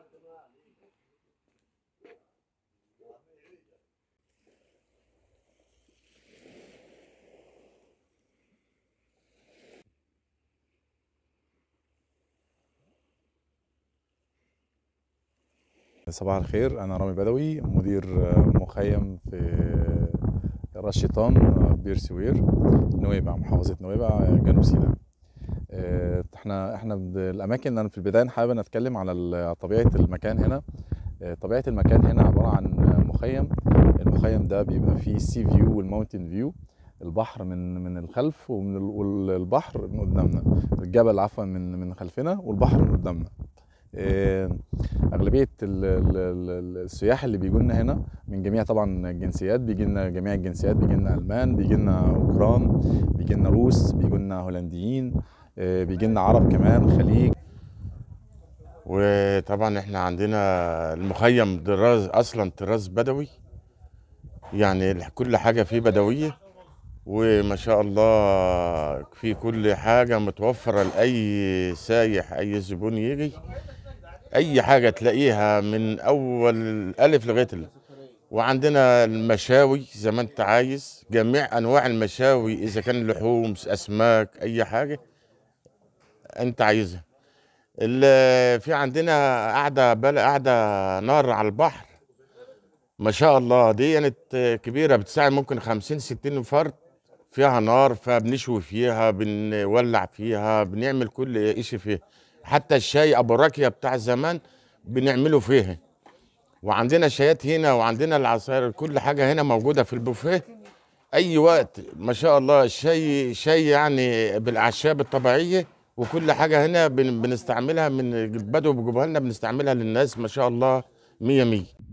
صباح الخير، أنا رامي بدوي مدير مخيم في راس شيطان بير سوير نويبع، محافظة نويبع، جنوب سيناء. احنا الأماكن، أنا في البداية حابب أتكلم على طبيعة المكان هنا. طبيعة المكان هنا عبارة عن مخيم. المخيم ده بيبقى فيه السي فيو والماونتن فيو، البحر من الخلف والبحر من قدامنا، الجبل عفوا من خلفنا والبحر من قدامنا. أغلبية السياح اللي بيجوا لنا هنا من جميع طبعا الجنسيات، بيجي لنا جميع الجنسيات، بيجي لنا ألمان، بيجي لنا أوكران، بيجي لنا روس، بيجي لنا هولنديين، بيجي لنا عرب كمان، خليج. وطبعا احنا عندنا المخيم اصلا طراز بدوي، يعني كل حاجه فيه بدويه، وما شاء الله في كل حاجه متوفره لاي سايح، اي زبون يجي، اي حاجه تلاقيها من اول الالف لغايه وعندنا المشاوي زي ما انت عايز، جميع انواع المشاوي، اذا كان لحوم، اسماك، اي حاجه انت عايزها. في عندنا قاعده نار على البحر، ما شاء الله دي كانت كبيره، بتساعد ممكن 50 60 فرد، فيها نار، فبنشوي فيها، بنولع فيها، بنعمل كل شيء فيها، حتى الشاي ابو راكية بتاع زمان بنعمله فيها. وعندنا شايات هنا، وعندنا العصائر، كل حاجه هنا موجوده في البوفيه اي وقت. ما شاء الله الشاي شاي يعني بالاعشاب الطبيعيه، وكل حاجه هنا بنستعملها من البدو، بيجيبوها لنا بنستعملها للناس، ما شاء الله مية مية.